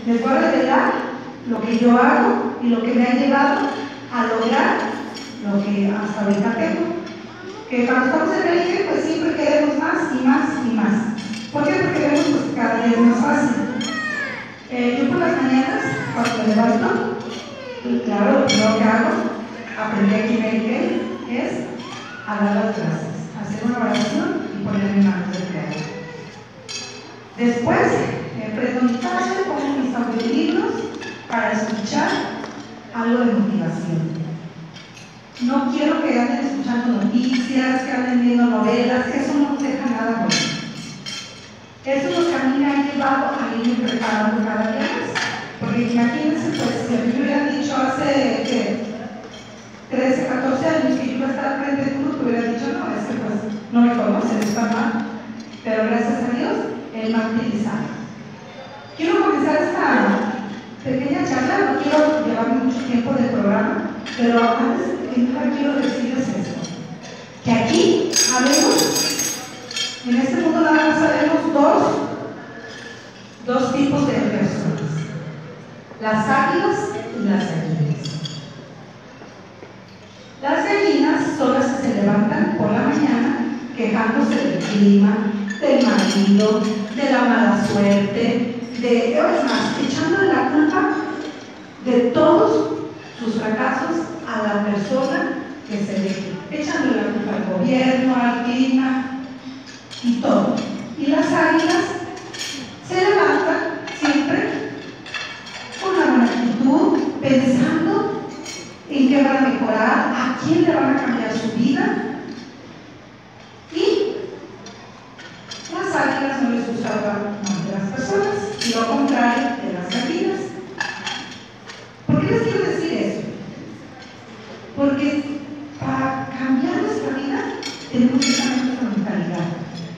Les voy a revelar lo que yo hago y lo que me ha llevado a lograr lo que hasta ahorita tengo. Que cuando estamos en el IGE, pues siempre queremos más y más y más. ¿Por qué? Porque vemos pues, cada día es más fácil. Yo por las mañanas, cuando me levanto, claro, lo primero que hago, aprendí aquí en el IGE, es a dar las gracias, hacer una oración y ponerme en manos del Creador. Después, prendo mi taza, pongo mis audiolibros para escuchar algo de motivación. No quiero que anden escuchando noticias, que anden viendo novelas, que eso no nos deja nada bueno. Eso es lo que a mí me ha llevado a irme preparando cada día más. Porque imagínense, pues, si a mí me hubieran dicho hace 13, 14 años que yo iba a estar frente a un grupo, hubiera dicho, no, es que pues no me conocen, está mal. Pero gracias a Dios, Él me ha utilizado. Quiero comenzar esta pequeña charla, no quiero llevarme mucho tiempo del programa, pero antes de que nada quiero decirles esto, que aquí habemos, en este mundo nada más sabemos dos tipos de personas, las águilas y las gallinas. Las gallinas son las que se levantan por la mañana quejándose del clima, del marido, de la mala suerte, es más, echándole la culpa de todos sus fracasos a la persona que se deje, echándole la culpa al gobierno, al clima y todo. Y las águilas se levantan siempre con la buena actitud, pensando en qué van a mejorar, a quién le van a cambiar su vida. Y las águilas no les gusta hablar más de las personas, y lo contrario de las gallinas. ¿Por qué les quiero decir eso? Porque para cambiar nuestra vida tenemos que cambiar nuestra mentalidad.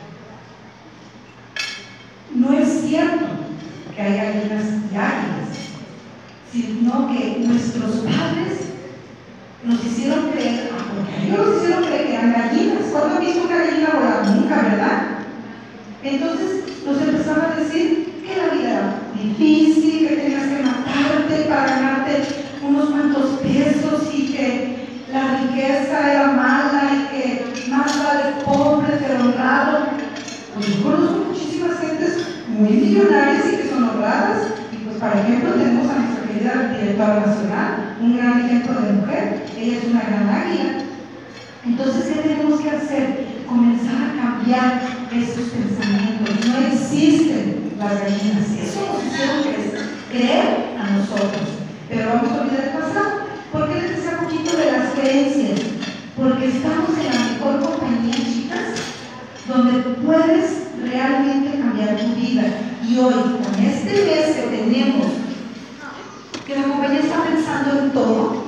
No es cierto que hay gallinas y águilas, sino que nuestros padres nos hicieron creer, porque ellos nos hicieron creer que eran gallinas. ¿Cuándo han visto una gallina volar? Nunca, ¿verdad? Entonces nos empezaron a decir que la vida era difícil, que tenías que matarte para ganarte unos cuantos pesos y que la riqueza era mala y que más vale pobre pero honrado. Pues yo conozco muchísimas gentes muy millonarias y que son honradas, y pues para ejemplo tenemos a nuestra querida directora nacional, un gran ejemplo de mujer. Ella es una gran águila. Entonces, ¿qué tenemos que hacer? Comenzar a cambiar esos pensamientos. No existen las gallinas, eso nos hicieron creer a nosotros, pero vamos a olvidar el pasado. ¿Por qué les decía un poquito de las creencias? Porque estamos en la mejor compañía, chicas, donde puedes realmente cambiar tu vida. Y hoy, con este mes que tenemos, que la compañía está pensando en todo,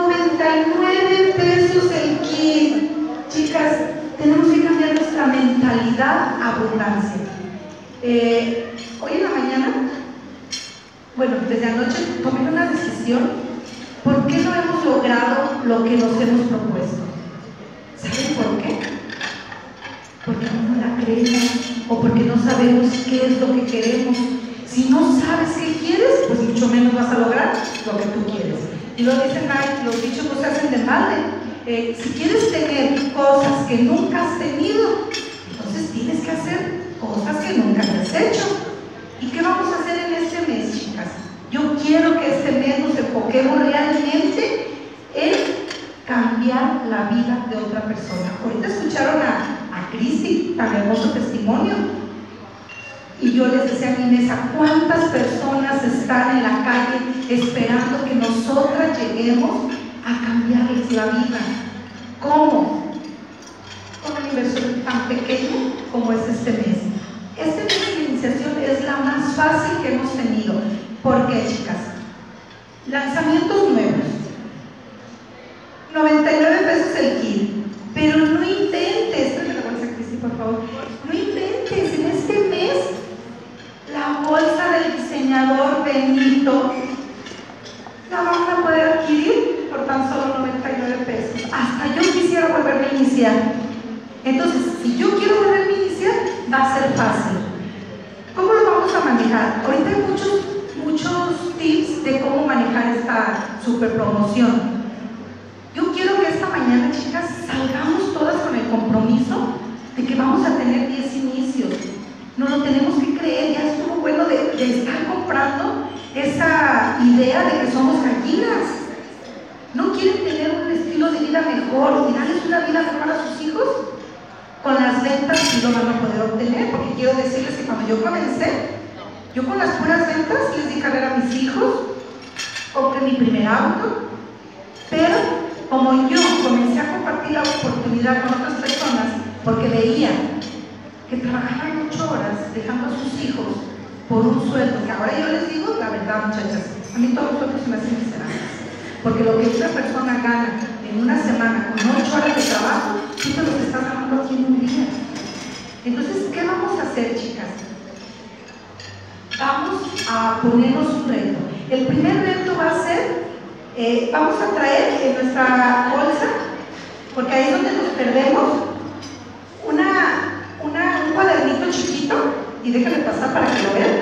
99 pesos el kit. Chicas, tenemos que cambiar nuestra mentalidad a abundancia. Hoy en la mañana, bueno, desde anoche tomé una decisión. ¿Por qué no hemos logrado lo que nos hemos propuesto? ¿Saben por qué? Porque no la creemos o porque no sabemos qué es lo que queremos. Si no sabes qué quieres, pues mucho menos vas a lograr lo que tú quieres. Y lo dicen ahí, los dichos no se hacen de balde. Si quieres tener cosas que nunca has tenido, entonces tienes que hacer cosas que nunca has hecho. ¿Y qué vamos a hacer en este mes, chicas? Yo quiero que este mes nos enfoquemos realmente en cambiar la vida de otra persona. Ahorita escucharon a Cristi, tan hermoso testimonio. Y yo les decía a mi mesa, ¿cuántas personas están en la calle esperando que nosotras lleguemos a cambiarles la vida? ¿Cómo? Con una inversión tan pequeña como es este mes. Este mes de iniciación es la más fácil que hemos tenido. ¿Por qué, chicas? Lanzamientos nuevos, 99 pesos el kit, pero no inventes, la bolsa, Cristi, por favor, no inventes, en este mes la bolsa del diseñador Benito la van a poder adquirir por tan solo 99 pesos. Hasta yo quisiera volverme a iniciar. Entonces, si yo quiero volverme a iniciar, va a ser fácil. ¿Cómo lo vamos a manejar? manejar. Ahorita hay muchos tips de cómo manejar esta super promoción. Yo quiero que esta mañana, chicas, salgamos todas con el compromiso de que vamos a tener 10 inicios. No lo tenemos que creer, ya estuvo bueno de estar comprando esa idea de que somos gallinas. ¿No quieren tener un estilo de vida mejor y darles una vida mejor a sus hijos? Con las ventas sí lo van a poder obtener, porque quiero decirles que cuando yo comencé, yo con las puras ventas les di carrera a mis hijos, compré mi primer auto, pero como yo comencé a compartir la oportunidad con otras personas, porque veía que trabajaban 8 horas dejando a sus hijos por un sueldo, que ahora yo les digo la verdad, muchachas, a mí todos los sueldos se me hacen miserables, porque lo que una persona gana en una semana con 8 horas de trabajo, tú te lo estás ganando aquí en un día. Entonces, ¿qué vamos a hacer, chicas? Vamos a ponernos un reto. El primer reto va a ser, vamos a traer en nuestra bolsa, porque ahí es donde nos perdemos, un cuadernito chiquito, y déjenme pasar para que lo vean,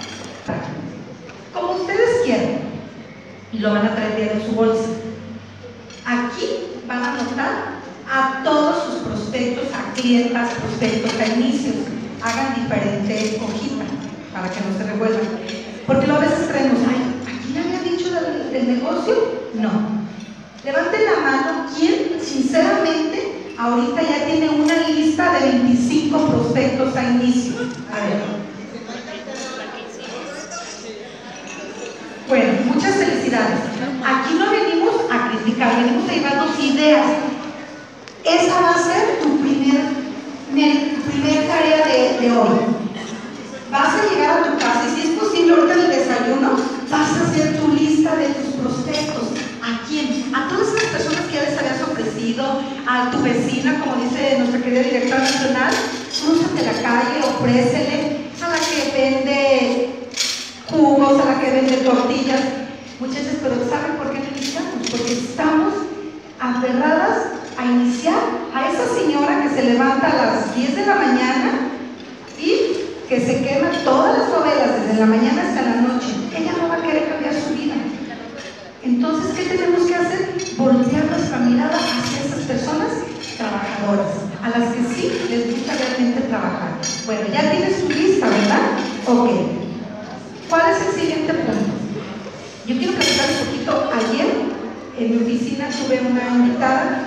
como ustedes quieran, y lo van a traer en su bolsa. Aquí van a anotar a todos sus prospectos, a clientas, prospectos, a inicios. Hagan diferente hojita para que no se revuelvan, porque luego a veces traemos, ay, ¿aquí le había dicho del negocio? No. Levanten la mano, ¿quién sinceramente ahorita ya tiene una lista de 25 prospectos a inicio? A ver. Bueno, muchas felicidades. Aquí no venimos a criticar, venimos a llevarnos ideas. Esa va a ser tu primer tarea de hoy. Vas a llegar a tu casa y si es posible ahorita en el desayuno, vas a hacer tu lista de tus prospectos. ¿A quién? A todas esas personas que ya les habías ofrecido, a tu vecina, como dice nuestra querida directora nacional, crúzate la calle, ofrécele, a la que vende jugos, a la que vende tortillas. Muchachas, pero ¿saben por qué no iniciamos? Porque estamos aferradas a iniciar a esa señora que se levanta a las 10 de la mañana y que se quema todas las novelas desde la mañana hasta la noche. Ella no va a querer cambiar su vida. Entonces, ¿qué tenemos que hacer? Voltear nuestra mirada hacia esas personas trabajadoras, a las que sí les gusta realmente trabajar. Bueno, ya tienes tu lista, ¿verdad? Ok. ¿Cuál es el siguiente punto? Yo quiero platicar un poquito. Ayer en mi oficina tuve una invitada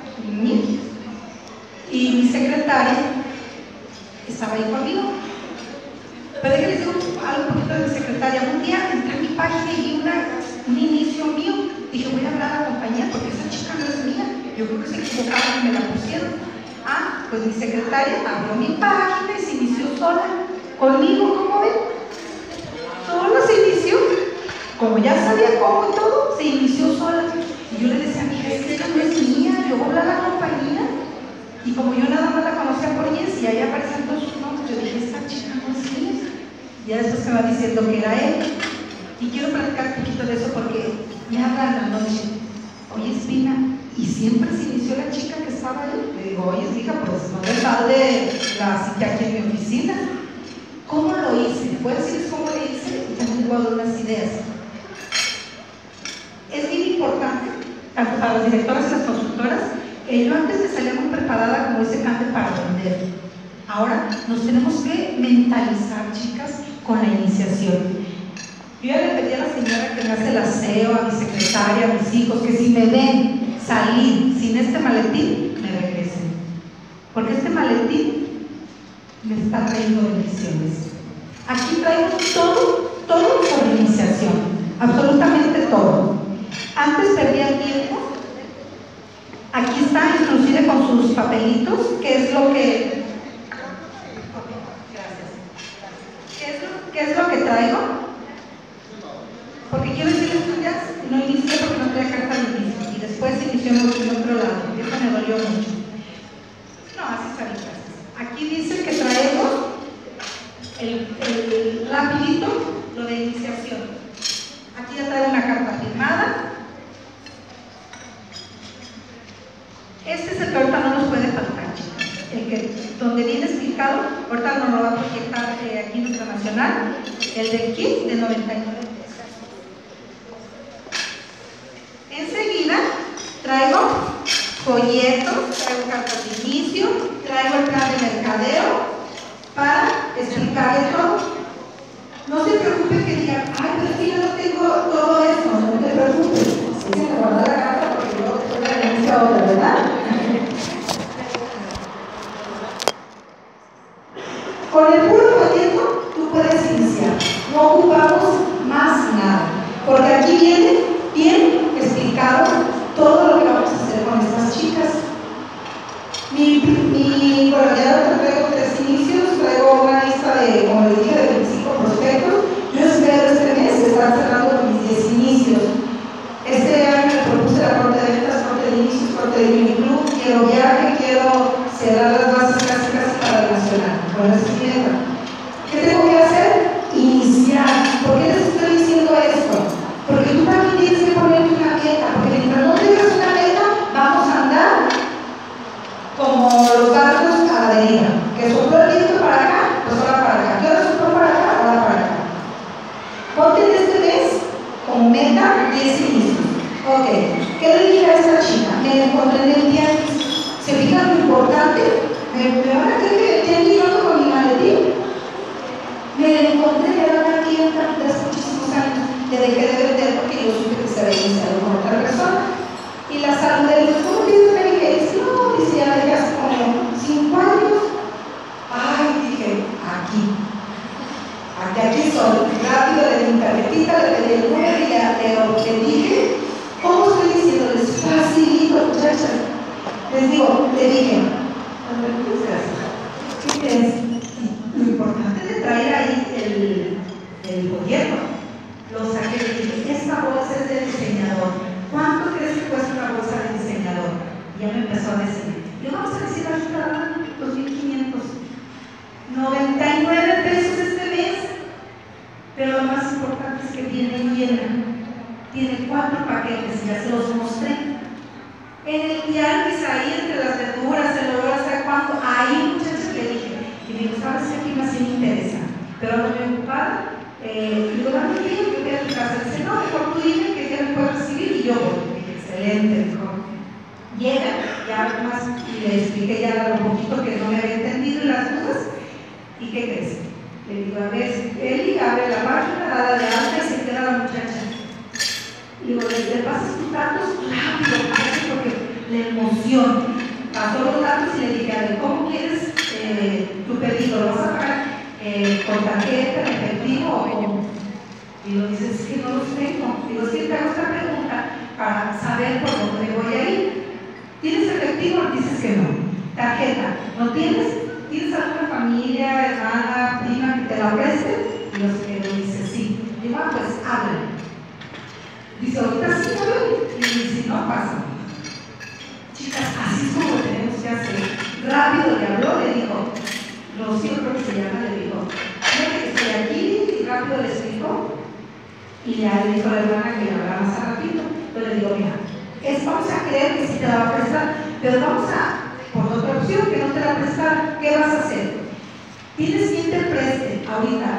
y mi secretaria estaba ahí conmigo. Pero déjenme decir algo un poquito de mi secretaria. Un día entré a mi página y vi un inicio mío. Dije, voy a hablar a la compañía porque esa chica no es mía. Yo creo que se equivocaron y me la pusieron. Pues mi secretaria abrió mi página y se inició sola. Conmigo, ¿cómo ven? Sola se inició. Como ya sabía cómo y todo, se inició sola. Y yo le decía a mi hija, es que ella no es mía, yo voy a hablar a la compañía. Y como yo nada más la conocía por Jess y ahí aparecían todos sus nombres, yo dije, esta chica no es mía. Y ya después me va diciendo que era él. Y quiero platicar un poquito de eso porque me habla en la noche. Oye, Espina, ¿y siempre se inició la chica que estaba ahí? Le digo, oye, hija, pues no me de la cita aquí en mi oficina. ¿Cómo lo hice? ¿Puedes decirles cómo lo hice? Y también les voy a dar unas ideas. Es bien importante, tanto para las directoras y las consultoras, que yo antes me salía muy preparada, como dice Cante, para vender. Ahora nos tenemos que mentalizar, chicas, con la iniciación. Yo ya le pedí a la señora que me hace el aseo, a mi secretaria, a mis hijos, que si me ven salir sin este maletín, me regresen. Porque este maletín me está trayendo bendiciones. Aquí traigo todo sobre iniciación, absolutamente todo. Antes perdía el tiempo. Aquí está, inclusive con sus papelitos, que es lo que... Gracias. ¿Qué es lo que traigo? Porque quiero decirles que ya no inicié porque no traía carta de inicio. Y después inició en otro lado. Y eso me dolió mucho. No, así está bien, gracias. Aquí dice que traemos el rapidito, lo de iniciación. Aquí ya traigo una carta firmada. Este es el que ahorita no nos puede faltar, chicas. El que, donde viene explicado, ahorita nos lo va a proyectar aquí nuestra nación. nacional, el de kit de 99 pesos. Enseguida traigo folletos, traigo cartas de inicio, traigo el plan de mercadeo para explicarle todo. No se preocupe que diga, ay, pero es que yo no tengo todo eso, no te preocupes. Sí, se me guarda la carta porque luego te toca la inicia otra, ¿verdad? Con el puro folleto tú puedes iniciar. No ocupamos más nada, porque aquí viene bien explicado todo lo que vamos a hacer con estas chicas. Bueno, ya traigo 3 inicios, traigo una lista de, como les dije, de 25 prospectos. Yo espero este mes estar cerrando con mis 10 inicios. Este año me propuse la corte de ventas, corte de inicios, corte de mini club, quiero viaje, quiero cerrar las bases casi para el nacional. Bueno, esa es mi meta. ¿Qué tengo que hacer? Iniciar. ¿Por qué les estoy diciendo esto? Porque tú también tienes que ponerte una meta, porque mientras no tengas una meta, vamos a andar como los barcos a la deriva, que sopló el viento para acá, pues ahora para acá, que ahora sopló para acá, ahora para acá. Ponte en este mes como meta 10 inicios. Ok, ¿qué le dije a esta chica? Me la encontré en el tianguis. ¿Se fijan lo importante? ¿Me van a creer que el tianguis yo ando con mi maletín? Me la encontré, era una tienda de hace muchísimos años. Le dejé de vender porque yo supe que se había iniciado con otra persona. Y la saludé, le dije, ¿cómo tienes una hija? Y dice, no, dice, ya desde hace como 5 años. Ay, dije, aquí soy. Rápido de mi tarjetita, le pedí el número y le dije, ¿cómo estoy diciéndoles? Facilito, muchachas. Les digo, le dije, lo importante de traer ahí el folleto. Lo saqué y le dije, esta bolsa es de diseñador. ¿Cuánto crees que cuesta una bolsa de diseñador? Y ya me empezó a decir, le vamos a decir ahorita 2.500, 99 pesos este mes. Pero lo más importante es que viene llena. Tiene 4 paquetes, ya se los mostré. En el tianguis, ahí entre las verduras, el olor, hasta cuánto, ahí muchachos le dije, y digo, sabes que aquí más sí me interesa, pero no me ocupada. Y digo, dame bien, yo voy a tu casa. Dice, no, mejor tú dime que ya me puedes recibir y yo voy. Dije, excelente, mejor. Llega, ya más, y le expliqué ya lo poquito que no me había entendido y las cosas. ¿Y qué crees? Le digo, a ver, Eli abre la página, da de alta y se queda la muchacha. Y digo, ¿le pasas tus datos? Rápido, porque la emoción. Pasó los datos y le dije, a ver, ¿cómo quieres tu pedido? ¿Lo vas a pagar con tarjeta, en efectivo o cómo? Y lo dices, es que no los tengo. Digo, es que te hago esta pregunta para saber por dónde voy a ir. ¿Tienes efectivo? Dices que no. ¿Tarjeta? ¿No tienes? ¿Tienes alguna familia, hermana, prima que te la preste? Y lo dice, sí. Digo, pues abre. Dice, ahorita sí, abre. Y dice, no pasa. Chicas, así es como lo tenemos que hacer. Rápido le habló, le dijo, Rocío creo que se llama, le dijo, fíjate que estoy aquí, y rápido le explicó. Y ya le dijo a la hermana que le hablara más rápido. Entonces le digo, mira, vamos a creer que sí te la va a prestar, pero vamos a, por otra opción, que no te la va a prestar, ¿qué vas a hacer? Tienes quien te preste ahorita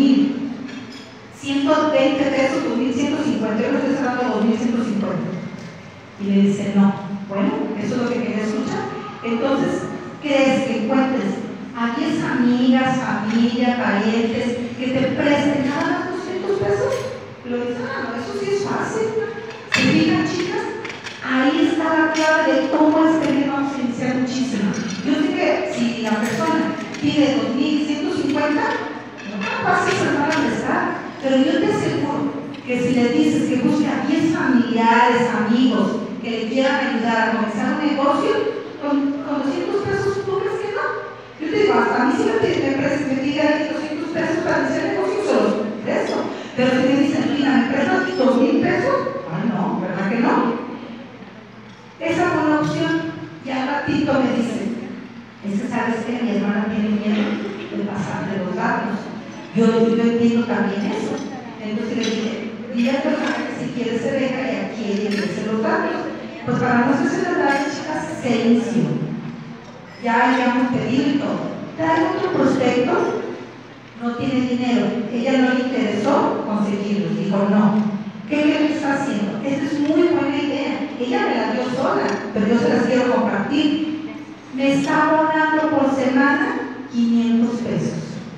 2.120 pesos, 2.150, yo no estoy hablando de 2.150. Y le dice, no, bueno, eso es lo que quería escuchar. Entonces, ¿crees que encuentres a 10 amigas, familia, parientes que te presten nada más 200 pesos? Lo dice, no, eso sí es fácil. ¿Se fijan, chicas? Ahí está la clave de cómo es que vamos a iniciar muchísimo. Yo sé que si la persona pide 2.150, no es fácil se van a prestar, pero yo te aseguro que si le dices que busque a 10 familiares, amigos que le quieran ayudar a comenzar un negocio, con 200 pesos, ¿tú crees que no? Yo te digo, hasta a mí si me piden 200 pesos para iniciar negocio, se los presto. Pero si me dicen, mira, ¿me prestas 2.000 pesos? Ay, no, ¿verdad que no? Esa fue una opción. Y al ratito me dicen, es que sabes que mi hermana tiene miedo de pasarle los datos. Yo entiendo también eso. Entonces le dije, dile a tu hermana que si quiere se venga y aquí ella le los datos. Pues para no hacerse las datos, chicas, se inició. Ya habíamos pedido y todo. Trae otro prospecto, no tiene dinero. ella no le interesó conseguirlos. Dijo, no, ¿qué le está haciendo? Esta es muy buena idea. Ella me la dio sola, pero yo se las quiero compartir. Me está abonando por semana 500 pesos.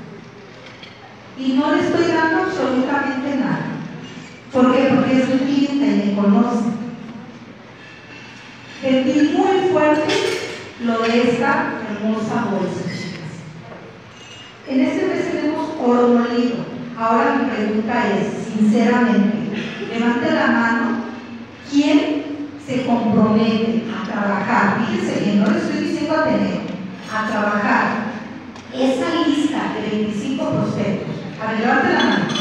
Y no le estoy dando absolutamente nada. ¿Por qué? Porque es un cliente y me conoce. Sentí muy fuerte lo de esta hermosa bolsa, chicas. En este mes tenemos oro molido. Ahora mi pregunta es, sinceramente, levante la mano, ¿quién se compromete a trabajar? Fíjense bien, no le estoy diciendo a tener, a trabajar esa lista de 25 prospectos. A ver, levante la mano.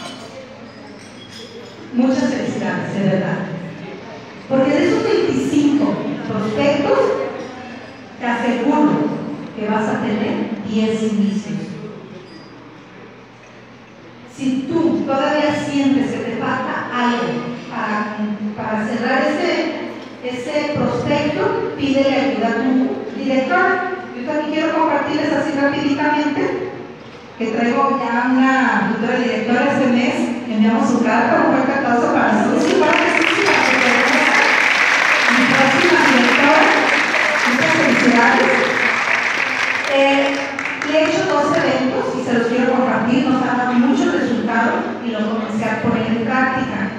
Muchas felicidades, de verdad. Porque de esos 25 prospectos, te aseguro que vas a tener 10 inicios. Si tú todavía sientes que te falta algo para cerrar ese prospecto, pídele ayuda a tu directora. Yo también quiero compartirles así rapiditamente que traigo ya una futura directora este mes. Enviamos su carta, un fuerte aplauso para nosotros y para mi próxima directora. Muchas felicidades. Le he hecho 2 eventos y se los quiero compartir. Nos han dado muchos resultados y lo comencé a poner en práctica.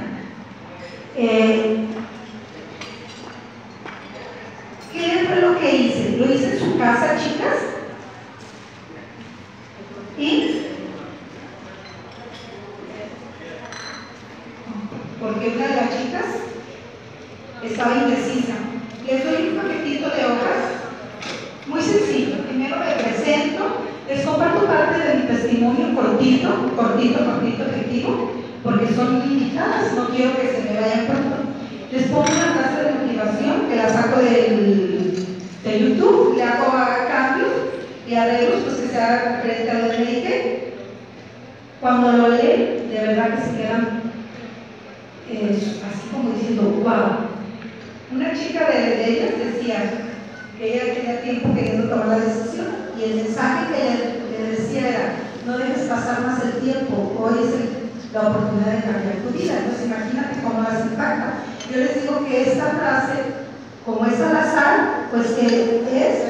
¿Qué fue lo que hice? Lo hice en su casa, chicas. Y porque una de las chicas estaba indecisa. Les doy un paquetito de hojas, muy sencillo. Primero me presento, les comparto parte de mi testimonio cortito, efectivo, porque son limitadas, no quiero que se me vayan pronto. Les pongo una frase de motivación que la saco de YouTube, le hago cambios y arreglos, pues que se haga referente a lo que dije. Cuando lo leen, de verdad que se quedan así como diciendo, wow. Una chica de ellas decía que ella tenía tiempo queriendo tomar la decisión y el mensaje que le decía era, no dejes pasar más el tiempo, hoy es la oportunidad de cambiar tu vida. Entonces imagínate cómo las impacta. Yo les digo que esta frase, como es al azar, pues que es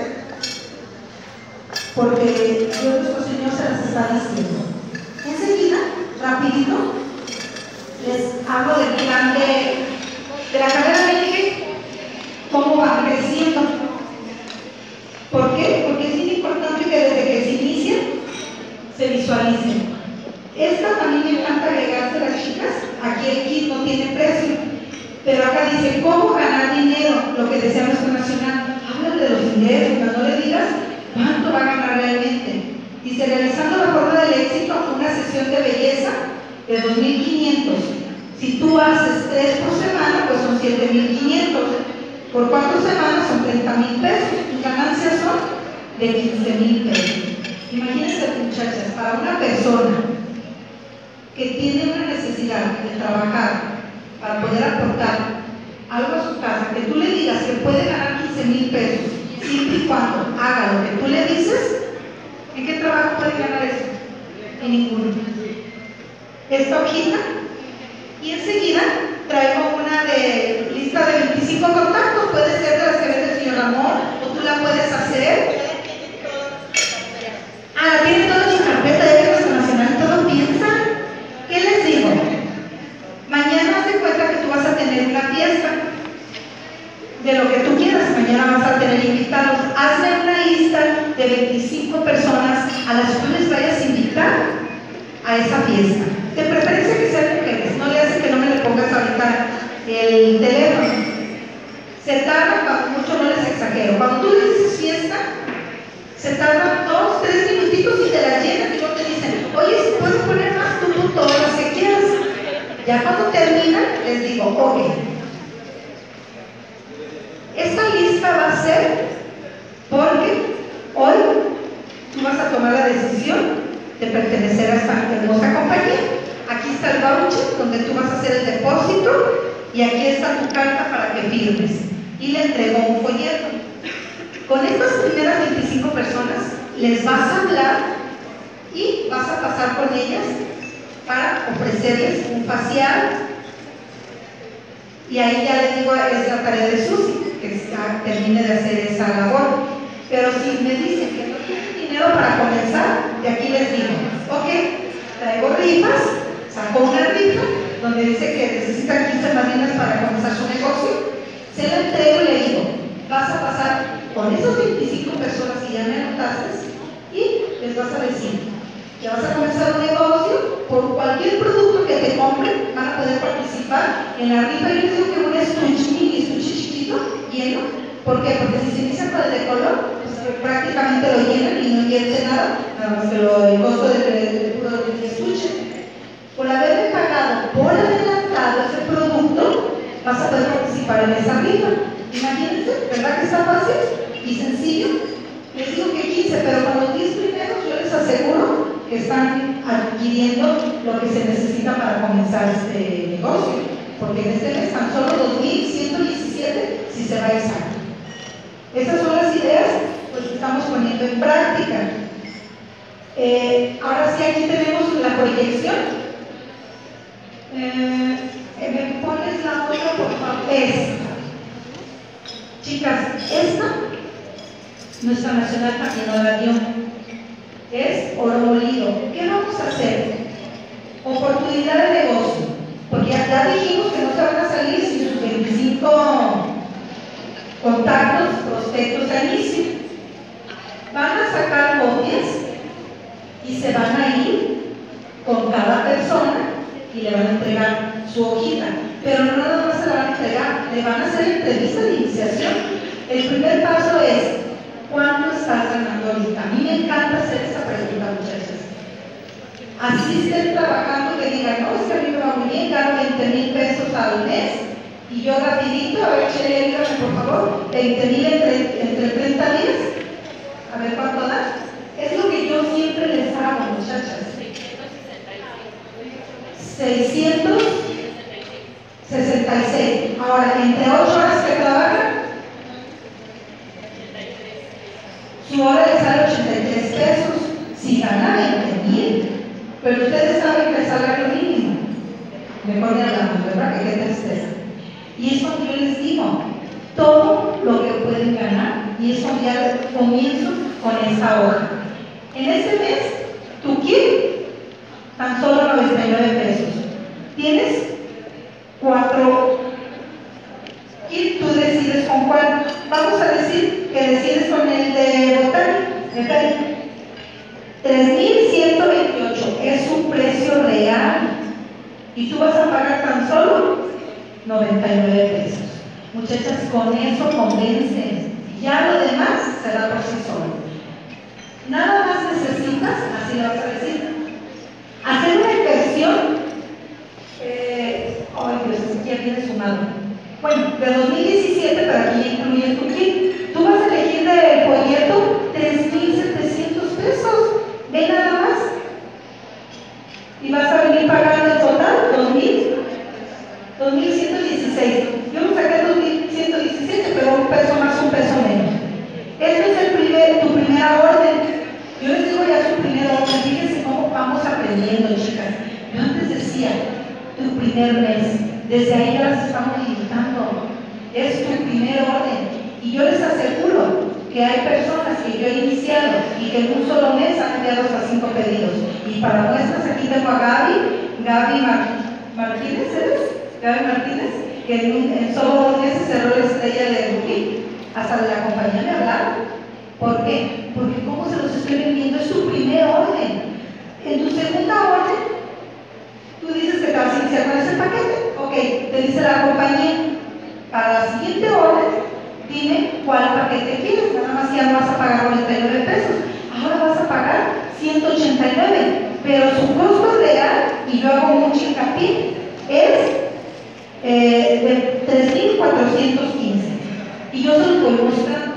porque Dios nuestro Señor se las está diciendo. Enseguida, rapidito, les hablo del plan de la carrera médica, cómo va creciendo. ¿Por qué? Porque es bien importante que desde que se inicia, se visualicen. Esta también me encanta agregarse a las chicas. Aquí el kit no tiene precio, pero acá dice cómo ganar dinero, lo que decía nuestro nacional. Háblale de los ingresos, pero no le digas cuánto va a ganar realmente. Dice, realizando la forma del éxito, una sesión de belleza de 2.500. Si tú haces 3 por semana, pues son 7.500. Por 4 semanas son 30.000 pesos. Tus ganancias son de 15.000 pesos. Imagínense, muchachas, para una persona que tiene una necesidad de trabajar para poder aportar algo a su casa, que tú le digas que puede ganar 15.000 pesos, siempre y cuando haga lo que tú le dices, ¿en qué trabajo puede ganar eso? En ninguno. Esta hojita, y enseguida traigo una de lista de 25 contactos, puede ser de las que vende el señor Ramón, o tú la puedes hacer. Ah, tiene toda su carpeta de Éxito Nacional, todo piensan. ¿Qué les digo? Mañana haz de cuenta que tú vas a tener una fiesta de lo que tú quieras. Mañana vas a tener invitados. Hazme una lista de 25 personas a las cuales vayas a invitar a esa fiesta. De preferencia que sean mujeres. No le hace que no me le pongas ahorita el teléfono. Se tarda, cuando mucho no les exagero. Cuando tú le dices fiesta, se tardan 2, 3 minutitos y te la llenan y luego te dicen, oye, si puedes poner más tú todas las que quieras. Ya cuando terminan, les digo, ok. Esta lista va a ser porque hoy tú vas a tomar la decisión de pertenecer a esta hermosa compañía. Aquí está el voucher donde tú vas a hacer el depósito y aquí está tu carta para que firmes. Y le entrego un folleto. Con estas primeras 25 personas les vas a hablar y vas a a pasar con ellas para ofrecerles un facial. Y ahí ya les digo, es la tarea de Susi, que termine de hacer esa labor. Pero si me dicen que no tienen dinero para comenzar, de aquí les digo, ok, traigo rifas, saco una rifa donde dice que necesitan 15 madrinas para comenzar su negocio, se la entrego y le digo, vas a pasar con esas 25 personas que ya me anotaste y les vas a decir que vas a comenzar un negocio, por cualquier producto que te compren van a poder participar en la rifa. Yo les digo que un estuche chiquito, lleno. ¿Por qué? Porque si se inicia con el de color, pues prácticamente lo llenan y no invierte nada más que el costo del estuche. Por haberle pagado por adelantado ese producto, vas a poder participar en esa rifa. Imagínense, ¿verdad que está fácil y sencillo? Les digo que 15, pero con los 10 primeros yo les aseguro que están adquiriendo lo que se necesita para comenzar este negocio, porque en este mes tan solo 2,117 si se va a exacto. Esas son las ideas pues, que estamos poniendo en práctica. Ahora sí, aquí tenemos la proyección. ¿Me pones la otra, por favor? Esta. Chicas, esta, nuestra nacional también nos la dio. Es oro molido. ¿Qué vamos a hacer? Oportunidad de negocio. Porque ya dijimos que no se van a salir sin sus 25 contactos, prospectos de inicio. Van a sacar copias y se van a ir con cada persona y le van a entregar su hojita. Pero no nada más se la van a entregar, le van a hacer entrevista de iniciación. El primer paso es, ¿cuánto estás ganando ahorita? A mí me encanta hacer esa pregunta, muchachos. Así estén trabajando, que digan, no, es que a mí me va muy bien, gano 20,000 pesos al mes. Y yo rapidito, a ver, Chele, dígame por favor, 20,000 entre 30 días. A ver cuánto da. Es lo que yo siempre les hago, muchachas. 666. Ahora, entre 8 horas que trabajan, su hora les sale 83 pesos. Si gana 20,000, pero ustedes saben que el salario mínimo, mejor ni hablamos, ¿verdad? Que qué tristeza. Y es cuando yo les digo todo lo que pueden ganar, y es cuando ya comienzo con esta hoja. En este mes, tu kit, tan solo 99 pesos. Tienes 4 kits, tú decides con cuál. Vamos a decir que decides con el de botánica. 3,128 es un precio real y tú vas a pagar tan solo 99 pesos. Muchachas, con eso convencen. Ya lo demás se da por sí solo. Nada más necesitas, así lo vas a decir, hacer una inversión. Ay, Dios, aquí ya viene sumado. Bueno, de 2017, pero aquí ya incluye tu kit. Tú vas a elegir del folleto 3,700 pesos. Ve nada más. Y vas a venir pagando el total 2,116. Yo me saqué 2,117, pero un peso más, un peso menos. Este es tu primera orden. Yo les digo ya su primera orden. Fíjense cómo vamos aprendiendo, chicas. Yo antes decía, tu primer mes. Desde ahí ya las estamos limitando. Es tu primer orden. Y yo les aseguro que hay personas que yo he iniciado y que en un solo mes han enviado hasta 5 pedidos. Y para muestras, aquí tengo a Gaby Martínez, ¿eres? Gaby Martínez, que en solo 2 meses cerró la estrella de Rubí. Hasta de la compañía me hablaron. ¿Por qué? Porque como se los estoy vendiendo, es tu primer orden. En tu segunda orden, tú dices que te vas a iniciar con ese paquete. Ok, te dice la compañía, para la siguiente orden, dime cuál paquete quieres. Nada más ya no vas a pagar 99 pesos. Ahora vas a pagar 189, pero su costo real, y yo hago mucho hincapié, es de 3,415. Y yo se los voy mostrando.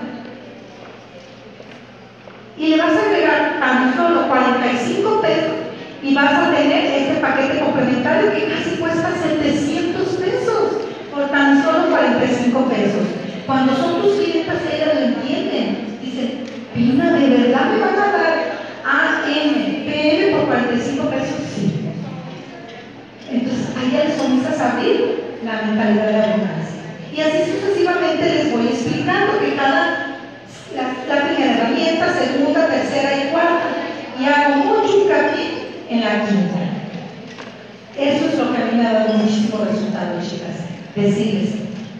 Y le vas a agregar tan solo 45 pesos y vas a tener este paquete complementario que casi cuesta 700 pesos por tan solo 45 pesos. Cuando son tus clientes, ellas lo entienden. Dicen, Pina, ¿de verdad me van a dar AM, PM por 45 45 pesos, sí. Entonces ahí ya les comienzas a abrir la mentalidad de la abundancia. Y así sucesivamente les voy explicando que la primera herramienta, segunda, tercera y cuarta, y hago mucho hincapié en la quinta. Eso es lo que a mí me ha dado muchísimo resultado, chicas. Decirles.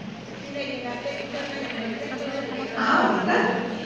¿Verdad?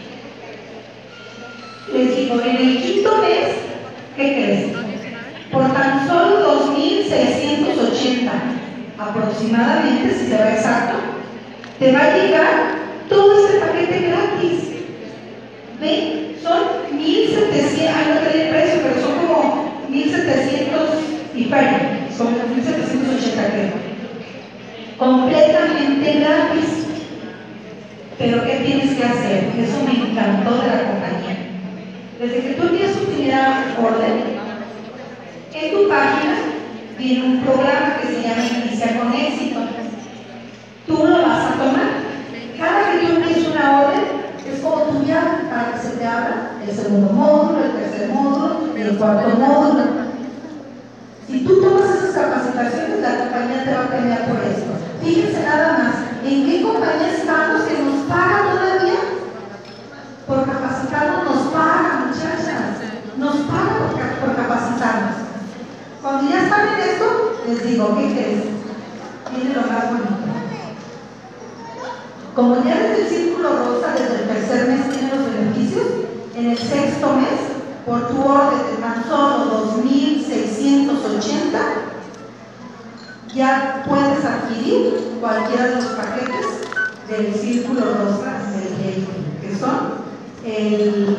Les digo, en el quinto mes, ¿qué crees? Por tan solo 2,680 aproximadamente, si se va exacto, te va a llegar todo este paquete gratis. ¿Ven? Son 1,700, no te di el precio, pero son como 1,700 y feria, son 1,780 creo. Completamente gratis. Pero ¿qué tienes que hacer? Eso me encantó de la compañía. Desde que tú tienes tu primera orden, en tu página viene un programa que se llama Inicia con Éxito. Tú lo vas a tomar. Cada que tú empieces una orden, es como tu llave para que se te abra el segundo módulo, el tercer módulo y el cuarto módulo. Si tú tomas esas capacitaciones, la compañía te va a premiar por esto. Fíjense nada más, ¿en qué compañía estamos que nos paga todavía? Por capacitarnos nos paga, muchachas. Nos paga por capacitarnos. Cuando ya están en esto, les digo, ¿qué crees? Viene lo más bonito. Como ya desde el círculo rosa, desde el tercer mes tienen los beneficios, en el sexto mes, por tu orden de tan solo 2,680, ya puedes adquirir cualquiera de los paquetes del círculo rosa del Reiki, que son el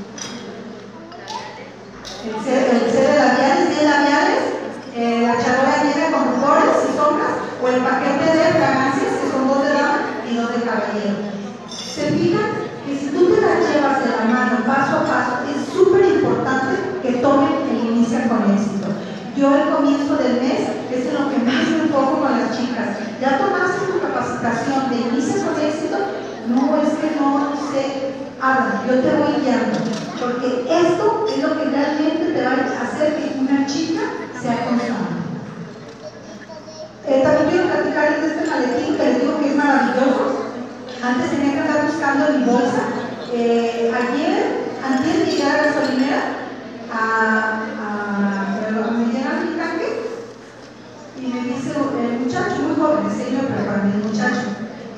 C de labiales, 10 labiales, la charola llena con rubores y sombras, o el paquete de fragancias, que son 2 de dama y 2 de caballero. Se fijan que si tú te las llevas de la mano paso a paso, es súper importante que tomen el Inicia con Éxito. Yo al comienzo del mes es en lo que más me enfoco con las chicas. ¿Ya tomaste tu capacitación de Inicia con Éxito? No, es que no sé. Habla, yo te voy guiando, porque esto es lo que realmente te va a hacer que una chica sea constante. También quiero platicarles de este maletín que les digo que es maravilloso. Antes tenía que andar buscando mi bolsa. Antes de llegar a la gasolinera, me llenan mi tanque y me dice el muchacho, muy joven, señor, pero para mí el muchacho.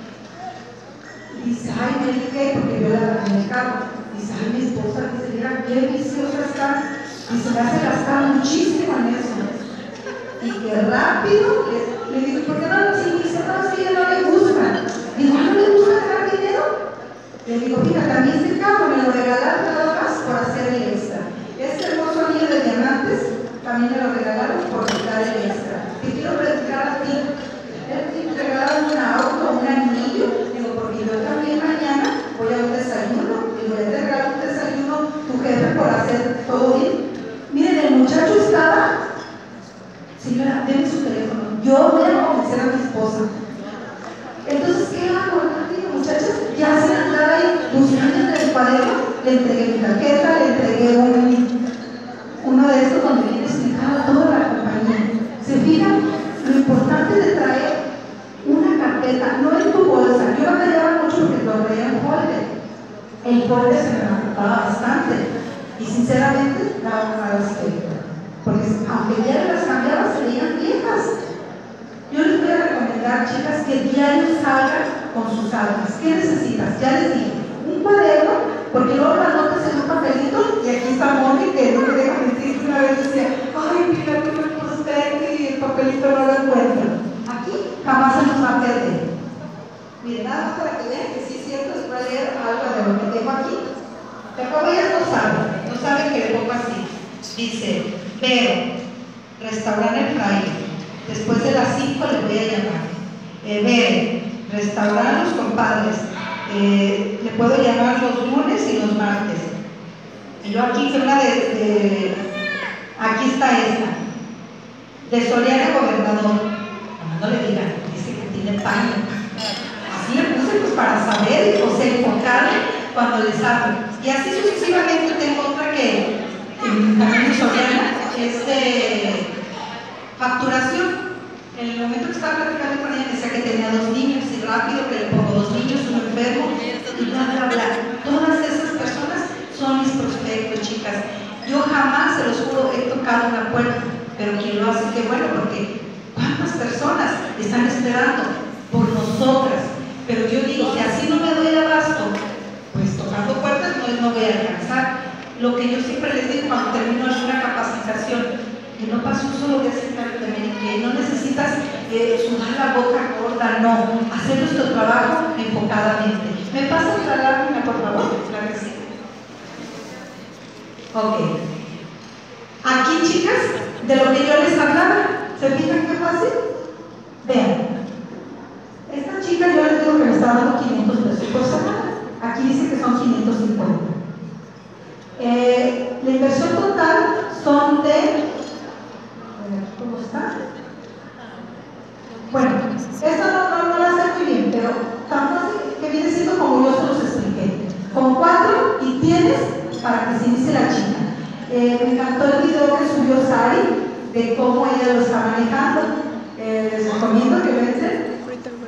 Dice, ay, ¿me qué? Porque yo la traje en el carro. Dice, ay, mi esposa, dice, mira, qué viciosa está. Dice, me hace gastar muchísimo en eso. Y que rápido, le digo, ¿por qué no lo sigue? Dice, no, es que ya no le gusta. Digo, ¿no le gusta ganar dinero? Le digo, fíjate, a mí este carro me lo regalaron nada más por hacer el extra. Este hermoso anillo de diamantes también me lo regalaron por quitar el extra. Te quiero platicar a ti. Te regalaron un auto, un anillo. Digo, porque yo también mañana voy a un desayuno. Digo, ya te regalo un desayuno tu jefe por hacer todo bien. Miren, el muchacho estaba, señora, denme su teléfono. Yo voy a convencer a mi esposa. Entonces, ¿qué hago? Digo, muchachas, ya se andaba ahí buscando entre el cuaderno, le entregué mi tarjeta, le entregué uno de estos donde viene explicado toda la compañía. ¿Se fijan? Lo importante de traer una carpeta, no en tu bolsa. Yo batallaba mucho porque lo traía en folder. El folder se me afectaba bastante y sinceramente daba un mal aspecto, porque aunque ya las cambiaba se veían viejas. Yo les voy a recomendar, chicas, que diario salgan con sus almas. ¿Qué necesitas? Ya les dije, un cuaderno, porque luego las notas en un papelito, y aquí está Moni, que no me deja mentir, que una vez decía, ay, mira, que me puse y el papelito no lo encuentro. Aquí jamás se nos va a perder. Miren, nada más para que vean que sí es cierto, les voy a leer algo de lo que tengo aquí. Pero ellas no saben que le pongo así. Dice, Vero, restaurar el fraile. Después de las 5 le voy a llamar. Vero, restaurar los compadres. Le puedo llamar los lunes y los martes. Y yo aquí hice una aquí está esta. De Soriana Gobernador. No le digan, dice que tiene pánico. Así le puse pues para saber, o sea, enfocarme cuando les hablo. Y así sucesivamente tengo otra que también es Soriana, Facturación. En el momento que estaba platicando con ella, me decía que tenía 2 niños y rápido que le pongo 2 niños, uno enfermo y bla, bla, bla. Todas esas personas son mis prospectos, chicas. Yo jamás, se los juro, he tocado una puerta, pero quien lo hace, qué bueno, porque ¿cuántas personas están esperando por nosotras? Pero yo digo, si así no me doy abasto, pues tocando puertas no voy a alcanzar. Lo que yo siempre les digo cuando termino alguna capacitación, que no pase un solo día sin que no necesitas sudar la boca gorda, no, hacer nuestro trabajo enfocadamente. ¿Me pasas la lámina, por favor? Claro que sí. Ok. Aquí, chicas, de lo que yo les hablaba, ¿se fijan qué fácil? Vean. Esta chica yo les digo que me está dando 500 pesos por semana. Aquí dice que son 550. La inversión total son de... ¿Cómo está? Bueno, esto no la sé muy bien, pero tan fácil que viene siendo como yo se los expliqué. Con 4 y tienes para que se inicie la chica. Me encantó el video que subió Sari de cómo ella lo está manejando. Les recomiendo que lo entren.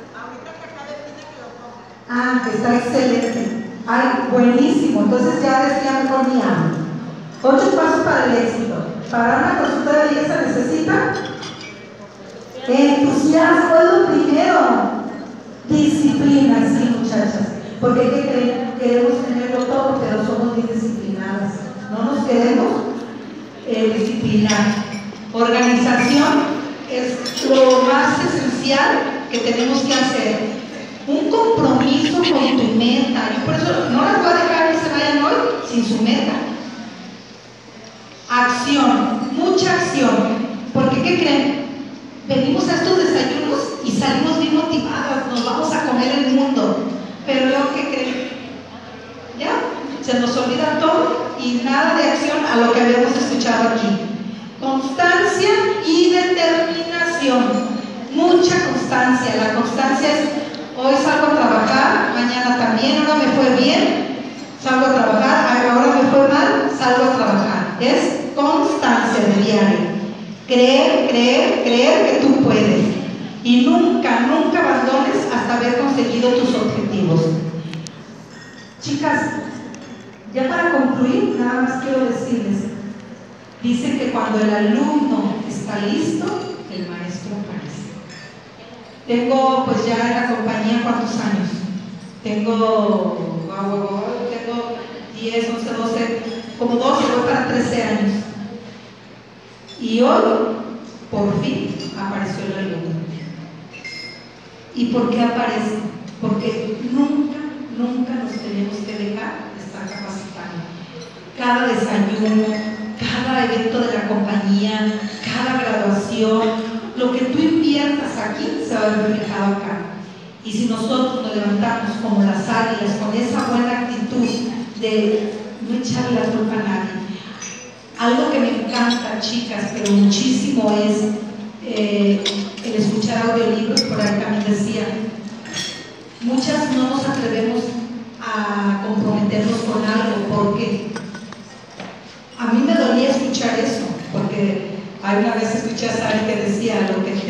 Ah, que está excelente. Ay, buenísimo. Entonces ya decía mejor mi amo. 8 pasos para el éxito. Para una consulta de belleza necesita entusiasmo, es lo primero. Disciplina, sí, muchachas. Porque ¿qué creen? Queremos tenerlo todo, pero somos indisciplinadas. No nos queremos disciplinar. Organización es lo más esencial que tenemos que hacer. Un compromiso con tu meta. Yo por eso no las voy a dejar que se vayan hoy sin su meta. Acción, mucha acción. Porque ¿qué creen? Venimos a estos desayunos y salimos bien motivadas, nos vamos a comer el mundo. Pero luego, ¿qué creen? ¿Ya? Se nos olvida todo y nada de acción a lo que habíamos escuchado aquí. Constancia y determinación. Mucha constancia. La constancia es: hoy salgo a trabajar, mañana también, ahora me fue bien, salgo a trabajar, ahora me fue mal, salgo a trabajar. Es constancia de diario. Creer que tú puedes. Y nunca abandones hasta haber conseguido tus objetivos. Chicas, ya para concluir, nada más quiero decirles, dice que cuando el alumno está listo, el maestro aparece. Tengo pues ya en la compañía ¿cuántos años? Tengo 10, 11, 12, como 12, voy para 13 años. Y hoy, por fin, apareció el alumno. ¿Y por qué aparece? Porque nunca nos tenemos que dejar de estar capacitando. Cada desayuno, cada evento de la compañía, cada graduación, lo que tú inviertas aquí se va a ver reflejado acá. Y si nosotros nos levantamos como las águilas, con esa buena actitud de no echarle la culpa a nadie. Algo que me encanta, chicas, pero muchísimo es el escuchar audiolibros. Por ahí también decía, muchas no nos atrevemos a comprometernos con algo, porque a mí me dolía escuchar eso, porque alguna vez escuché a Sari que decía lo que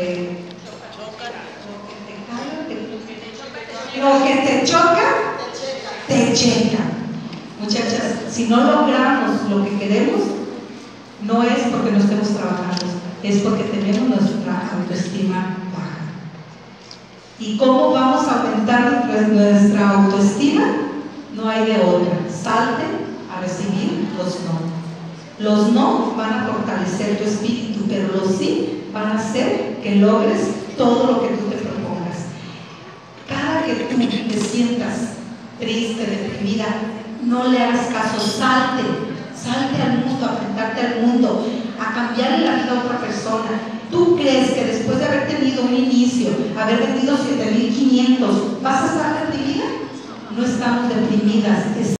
te choca, te checa. Muchachas, si no logramos lo que queremos, no es porque no estemos trabajando, es porque tenemos nuestra autoestima baja. ¿Y cómo vamos a aumentar nuestra autoestima? No hay de otra. Salte a recibir los no. Los no van a fortalecer tu espíritu, pero los sí van a hacer que logres todo lo que tú te propongas. Cada que tú te sientas triste, deprimida, no le hagas caso, salte al mundo, a enfrentarte al mundo, a cambiarle la vida a otra persona. ¿Tú crees que después de haber tenido un inicio, haber vendido 7,500, vas a estar deprimida? No estamos deprimidas.